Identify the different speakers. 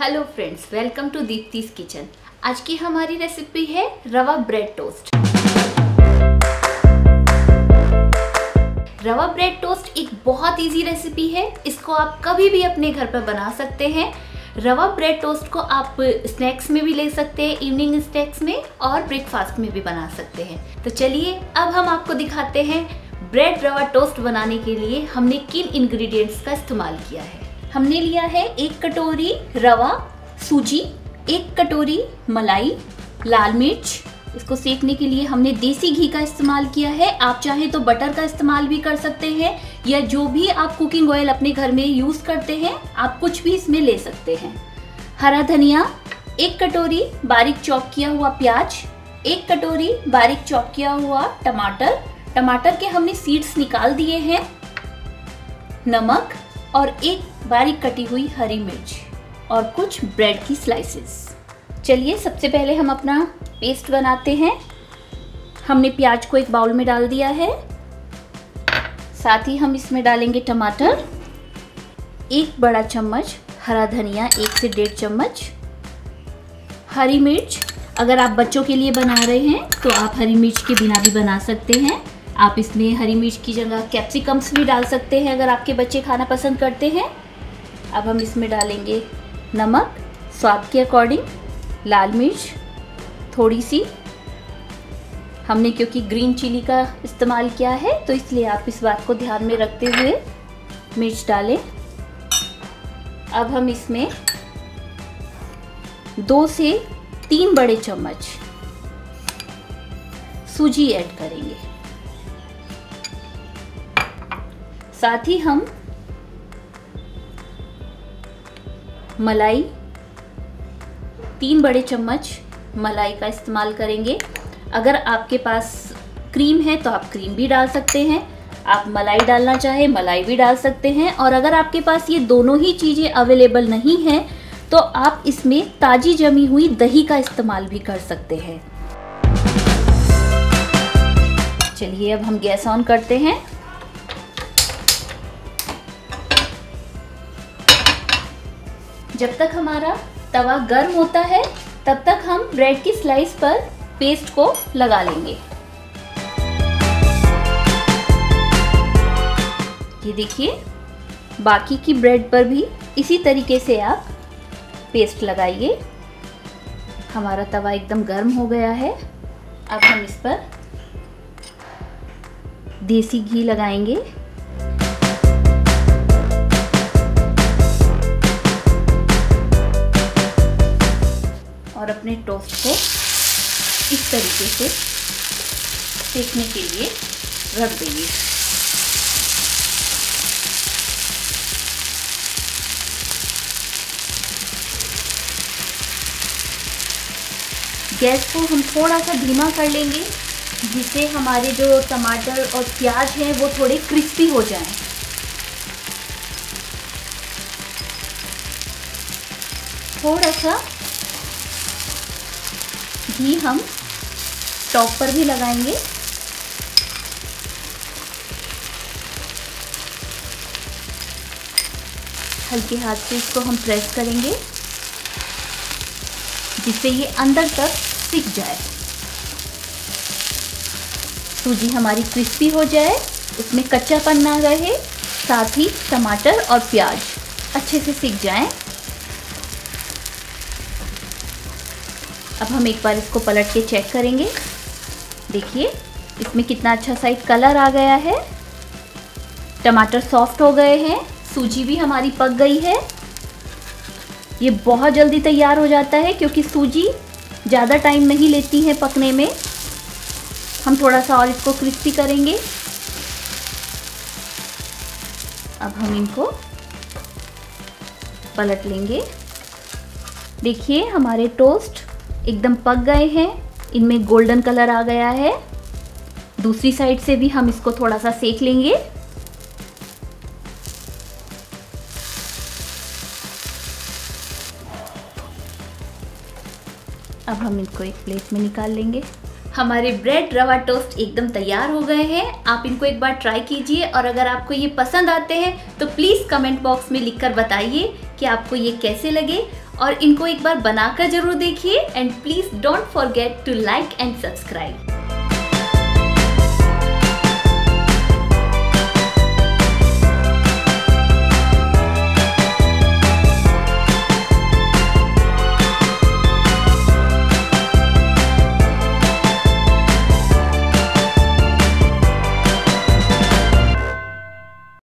Speaker 1: Hello friends, welcome to Deepti's kitchen. आज की हमारी रेसिपी है rava bread toast. Rava bread toast एक बहुत इजी रेसिपी है। इसको आप कभी भी अपने घर पर बना सकते हैं। रवा ब्रेड टोस्ट को आप स्नैक्स में भी ले सकते हैं, इवनिंग स्नैक्स में, और ब्रेकफास्ट में भी बना सकते हैं। तो चलिए अब हम आपको दिखाते हैं ब्रेड रवा टोस्ट बनाने के लिए हमने किन इंग्रेडिएंट्स का इस्तेमाल किया है। हमने लिया है 1 कटोरी रवा, सूजी, 1 कटोरी मलाई, लाल मिर्च। इसको सेकने के लिए हमने देसी घी का इस्तेमाल किया है। आप चाहें तो बटर का इस्तेमाल भी कर सकते हैं, या जो भी आप कुकिंग ऑयल अपने घर में यूज़ करते हैं आप कुछ भी इसमें ले सकते हैं। हरा धनिया, 1 कटोरी बारीक चॉप किया हुआ प्याज, 1 कटोरी बारीक चॉप किया हुआ टमाटर के हमने सीड्स निकाल दिए हैं, नमक और 1 बारीक कटी हुई हरी मिर्च और कुछ ब्रेड की स्लाइसेस। चलिए सबसे पहले हम अपना पेस्ट बनाते हैं। हमने प्याज को एक बाउल में डाल दिया है, साथ ही हम इसमें डालेंगे टमाटर, 1 बड़ा चम्मच हरा धनिया, 1 से 1.5 चम्मच हरी मिर्च। अगर आप बच्चों के लिए बना रहे हैं तो आप हरी मिर्च के बिना भी बना सकते हैं। आप इसमें हरी मिर्च की जगह कैप्सिकम्स भी डाल सकते हैं अगर आपके बच्चे खाना पसंद करते हैं। अब हम इसमें डालेंगे नमक स्वाद के अकॉर्डिंग, लाल मिर्च थोड़ी सी, हमने क्योंकि ग्रीन चिली का इस्तेमाल किया है तो इसलिए आप इस बात को ध्यान में रखते हुए मिर्च डालें। अब हम इसमें 2 से 3 बड़े चम्मच सूजी ऐड करेंगे। साथ ही हम मलाई, 3 बड़े चम्मच मलाई का इस्तेमाल करेंगे। अगर आपके पास क्रीम है तो आप क्रीम भी डाल सकते हैं, आप मलाई डालना चाहे मलाई भी डाल सकते हैं, और अगर आपके पास ये दोनों ही चीज़ें अवेलेबल नहीं हैं तो आप इसमें ताज़ी जमी हुई दही का इस्तेमाल भी कर सकते हैं। चलिए अब हम गैस ऑन करते हैं। जब तक हमारा तवा गर्म होता है तब तक हम ब्रेड की स्लाइस पर पेस्ट को लगा लेंगे। ये देखिए, बाकी की ब्रेड पर भी इसी तरीके से आप पेस्ट लगाइए। हमारा तवा एकदम गर्म हो गया है। अब हम इस पर देसी घी लगाएंगे। और अपने टोस्ट को इस तरीके से सेकने के लिए रख देंगे। गैस को हम थोड़ा सा धीमा कर लेंगे, जिससे हमारे जो टमाटर और प्याज हैं वो थोड़े क्रिस्पी हो जाएं। थोड़ा सा घी हम टॉप पर भी लगाएंगे। हल्के हाथ से इसको हम प्रेस करेंगे जिससे ये अंदर तक सिक जाए, सूजी हमारी क्रिस्पी हो जाए, उसमें कच्चापन ना रहे, साथ ही टमाटर और प्याज अच्छे से सिक जाएं। अब हम एक बार इसको पलट के चेक करेंगे। देखिए इसमें कितना अच्छा सा एक कलर आ गया है, टमाटर सॉफ्ट हो गए हैं, सूजी भी हमारी पक गई है। ये बहुत जल्दी तैयार हो जाता है क्योंकि सूजी ज़्यादा टाइम नहीं लेती है पकने में। हम थोड़ा सा और इसको क्रिस्पी करेंगे। अब हम इनको पलट लेंगे। देखिए हमारे टोस्ट एकदम पक गए हैं, इनमें गोल्डन कलर आ गया है। दूसरी साइड से भी हम इसको थोड़ा सा सेक लेंगे। अब हम इनको एक प्लेट में निकाल लेंगे। हमारे ब्रेड रवा टोस्ट एकदम तैयार हो गए हैं। आप इनको एक बार ट्राई कीजिए, और अगर आपको ये पसंद आते हैं तो प्लीज़ कमेंट बॉक्स में लिखकर बताइए कि आपको ये कैसे लगे। और इनको एक बार बनाकर जरूर देखिए and please don't forget to like and subscribe.